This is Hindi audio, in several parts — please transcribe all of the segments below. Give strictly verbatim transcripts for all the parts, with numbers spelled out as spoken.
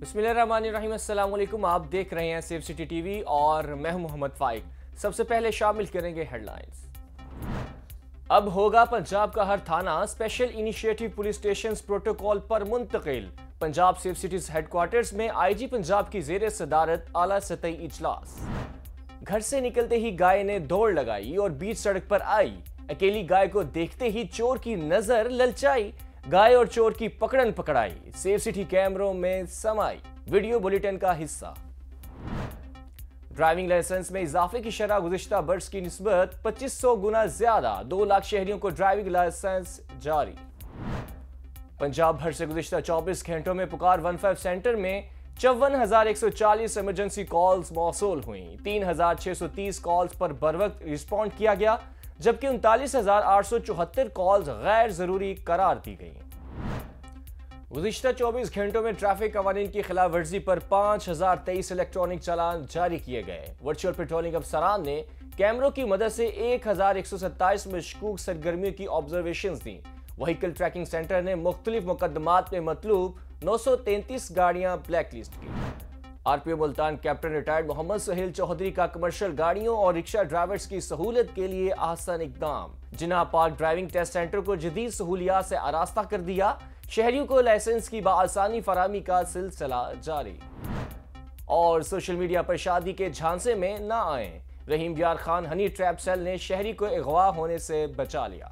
बिस्मिल्लाहिर्रहमानिर्रहीम, अस्सलाम वालेकुम। आप देख रहे हैं सेफ सिटी टीवी और मैं हूं मोहम्मद फाइक। सबसे पहले शामिल करेंगे हेडलाइंस। अब होगा पंजाब का हर थाना special initiative police station protocol पर मुंतकिल। पंजाब सेफ सिटीज हेडक्वार्टर्स में आईजी पंजाब की जेर सदारत आला सतही इजलास। घर से निकलते ही गाय ने दौड़ लगाई और बीच सड़क पर आई। अकेली गाय को देखते ही चोर की नजर ललचाई। गाय और चोर की पकड़न पकड़ाई, सेफ सिटी कैमरों में समाई। वीडियो बुलेटिन का हिस्सा। ड्राइविंग लाइसेंस में इजाफे की शरह गुज़िश्ता बर्स की निस्बत पच्चीस सौ गुना ज्यादा, दो लाख शहरियों को ड्राइविंग लाइसेंस जारी। पंजाब भर से गुज़िश्ता चौबीस घंटों में पुकार वन फाइव सेंटर में चौवन हजार एक सौ चालीस इमरजेंसी कॉल्स मौसूल हुई। तीन हजार छह सौ तीस कॉल्स पर बर वक्त रिस्पॉन्ड किया गया, जबकि उनतालीस हजार आठ सौ चौहत्तर कॉल्स गैर जरूरी करार दी गई। गुज़िश्ता चौबीस घंटों में ट्रैफिक कवानीन की खिलाफ वर्जी पर पांच हजार तेईस इलेक्ट्रॉनिक चालान जारी किए गए। वर्चुअल पेट्रोलिंग अफसरान ने कैमरों की मदद से एक हजार एक सौ सत्ताईस मशकूक सरगर्मियों की ऑब्जर्वेशन दी। व्हीकल ट्रैकिंग सेंटर ने मुख्तलिफ मुकदमात में मतलूब नौ सौ तैंतीस गाड़ियां ब्लैकलिस्ट की। RPO Multan captain retired Mohammad Suhail Chaudhry का कमर्शियल गाड़ियों और रिक्शा ड्राइवर्स की सहूलत के लिए आसान इकदाम। Jinnah park driving test centre को जदीद सहूलियात से आरास्ता कर दिया। शहरियों को लाइसेंस की बाआसानी फरामी का सिलसिला जारी। और सोशल मीडिया पर शादी के झांसे में ना आए, रहीम यार खान हनी ट्रैप सेल ने शहरी को अगवा होने से बचा लिया।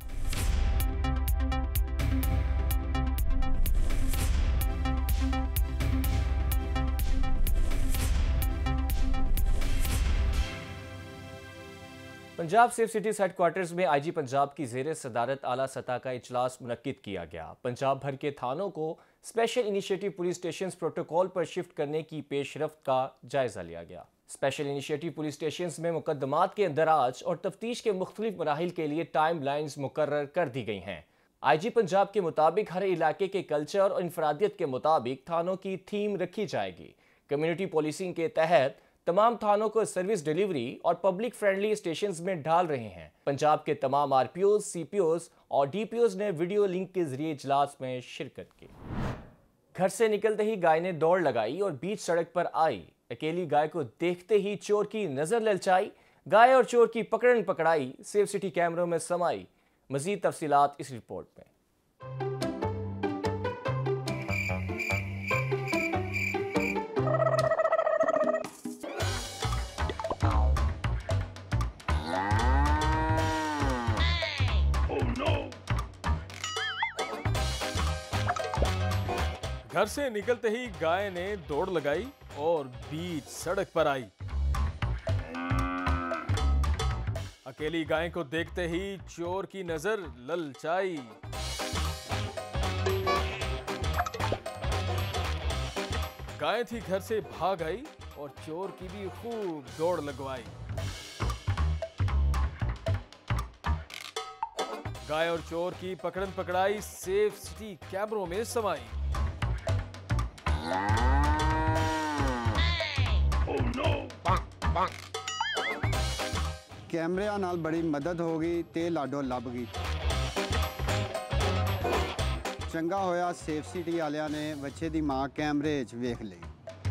पंजाब सेफ सिटीज हेडक्वार्टर्स में आईजी पंजाब की जेर सदारत आला सतह का इजलास मुनक्किद किया गया। पंजाब भर के थानों को special initiative police station protocol पर शिफ्ट करने की पेशरफ्त का जायजा लिया गया। स्पेशल इनिशिएटिव पुलिस स्टेशन में मुकदमात के अंदराज और तफ्तीश के मुख्तलिफ मराहिल के लिए टाइम लाइन्स मुकर्रर कर दी गई हैं। आईजी पंजाब के मुताबिक हर इलाके के कल्चर और इंफरादियत के मुताबिक थानों की थीम रखी जाएगी। कम्युनिटी पोलिसिंग के तहत तमाम थानों को सर्विस डिलीवरी और पब्लिक फ्रेंडली स्टेशंस में डाल रहे हैं। पंजाब के तमाम आरपीओज, सीपीओज और डीपीओज ने वीडियो लिंक के जरिए इजलास में शिरकत की। घर से निकलते ही गाय ने दौड़ लगाई और बीच सड़क पर आई। अकेली गाय को देखते ही चोर की नजर ललचाई। गाय और चोर की पकड़न पकड़ाई, सेफ सिटी कैमरों में समाई। मजीद तफसीलात इस रिपोर्ट में। घर से निकलते ही गाय ने दौड़ लगाई और बीच सड़क पर आई। अकेली गाय को देखते ही चोर की नजर ललचाई। गाय थी घर से भाग आई और चोर की भी खूब दौड़ लगवाई। गाय और चोर की पकड़न पकड़ाई, सेफ सिटी कैमरों में समाई। कैमरिਆਂ ਨਾਲ बड़ी मदद हो गई ते लाडो ਲੱਭ गई। चंगा होया सेफ सिटी वालियां ने बच्चे दी मां कैमरे च वेख ली।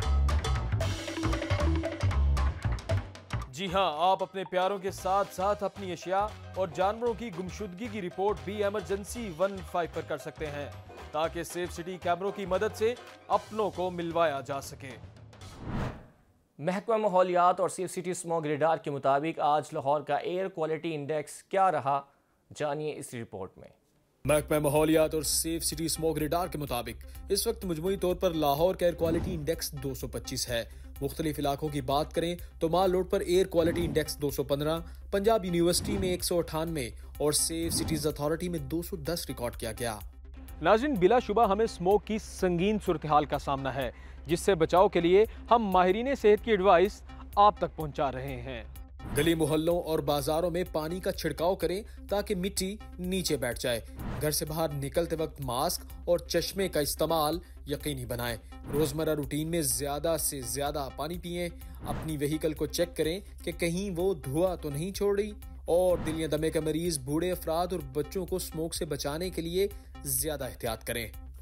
जी हाँ, आप अपने प्यारों के साथ साथ अपनी अशिया और जानवरों की गुमशुदगी की रिपोर्ट भी इमरजेंसी वन फाइव पर कर सकते हैं, ताकि सेफ सिटी कैमरों की मदद से अपनों को मिलवाया जा सके। महकमा माहौलियात और सेफ सिटी स्मॉग रेडार के मुताबिक आज लाहौर का एयर क्वालिटी इंडेक्स क्या रहा, जानिए इस रिपोर्ट में। महकमा माहौलियात और सेफ सिटी स्मॉग रेडार के मुताबिक इस वक्त मजमूई तौर पर लाहौर का एयर क्वालिटी इंडेक्स दो सौ पच्चीस है। मुख्तलिफ इलाकों की बात करें तो माल रोड पर एयर क्वालिटी इंडेक्स दो सौ पंद्रह, पंजाब यूनिवर्सिटी में एक सौ अठानवे और सेफ सिटीज अथॉरिटी में दो सौ दस रिकॉर्ड किया गया। नाज़रीन, बिलाशुबा हमें स्मोक की संगीन सूरत हाल का सामना है, जिससे बचाव के लिए हम माहिरीन सेहत की एडवाइस आप तक पहुंचा रहे हैं। गली मोहल्लों और बाजारों में पानी का छिड़काव करें ताकि मिट्टी नीचे बैठ जाए। घर से बाहर निकलते वक्त मास्क और चश्मे का इस्तेमाल यकीनी बनाएं। रोजमर्रा रूटीन में ज्यादा से ज्यादा पानी पिएं। अपनी व्हीकल को चेक करें कि कहीं वो धुआं तो नहीं छोड़ रही। और दिल या दमे के मरीज, बूढ़े अफराद और बच्चों को स्मोक से बचाने के लिए ज्यादा एहतियात करें।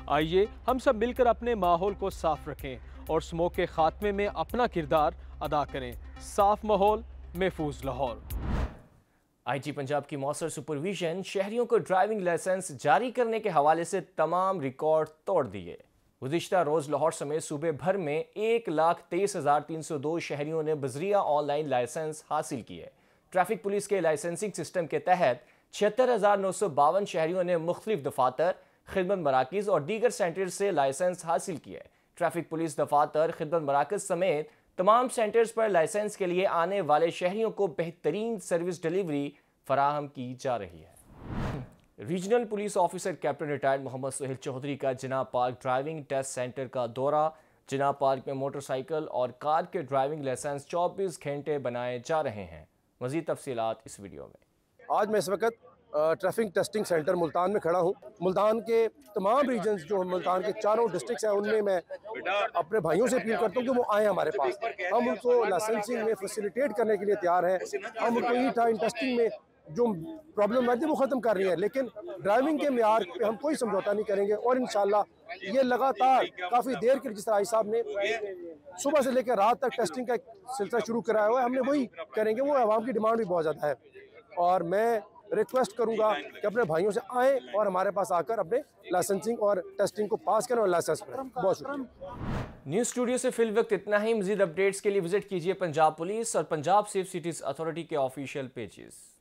आइए हम सब मिलकर अपने माहौल को साफ रखें और स्मोक के खात्मे में अपना किरदार अदा करें। साफ माहौल, महफूज लाहौर। आईजी पंजाब की मौसर सुपरविजन शहरियों को ड्राइविंग लाइसेंस जारी करने के हवाले से तमाम रिकॉर्ड तोड़ दिए। गुज़िश्ता रोज लाहौर समेत सूबे भर में एक लाख तेईस हजार तीन सौ दो शहरियों ने बजरिया ऑनलाइन लाइसेंस हासिल किए। ट्रैफिक पुलिस के लाइसेंसिंग सिस्टम के तहत छिहत्तर हजार नौ सौ बावन शहरियों ने मुख्तलिफ दफातर, खिदमत मराकज़ और दीगर सेंटर से लाइसेंस हासिल किए। ट्रैफिक पुलिस दफातर, खिदमत मराकज़ समेत तमाम सेंटर्स पर लाइसेंस के लिए आने वाले शहरियों को बेहतरीन सर्विस डिलीवरी फराहम की जा रही है। Regional police officer captain retired Mohammad Suhail Chaudhry का Jinnah park driving test centre का दौरा। जिना पार्क में मोटरसाइकिल और कार के ड्राइविंग लाइसेंस चौबीस घंटे बनाए जा रहे हैं। मज़ीद तफसीलात इस वीडियो में। आज मैं इस वक्त ट्रैफिक टेस्टिंग सेंटर मुल्तान में खड़ा हूँ। मुल्तान के तमाम रीजन्स जो मुल्तान के चारों डिस्ट्रिक्ट्स हैं उनमें मैं अपने भाइयों से अपील करता हूँ कि वो आएँ हमारे पास। हम उनको लाइसेंसिंग में फैसिलिटेट करने के लिए तैयार हैं। हम उनको ई टाइम टेस्टिंग में जो प्रॉब्लम आती है वो ख़त्म कर रही है, लेकिन ड्राइविंग के म्यार पे हम कोई समझौता नहीं करेंगे। और इंशाल्लाह ये लगातार काफ़ी देर के जिस तरह आई साहब ने सुबह से लेकर रात तक टेस्टिंग का सिलसिला शुरू कराया हुआ है, हमने वही करेंगे। वो आवाम की डिमांड भी बहुत ज़्यादा है और मैं रिक्वेस्ट करूंगा कि अपने भाइयों से आएँ और हमारे पास आकर अपने लाइसेंसिंग और टेस्टिंग को पास करें और लाइसेंस करें। बहुत शुक्रिया। न्यूज़ स्टूडियो से फिल वक्त इतना ही। मज़ीद अपडेट्स के लिए विजिट कीजिए पंजाब पुलिस और पंजाब सेफ सिटीज़ अथॉरिटी के ऑफिशियल पेजेस।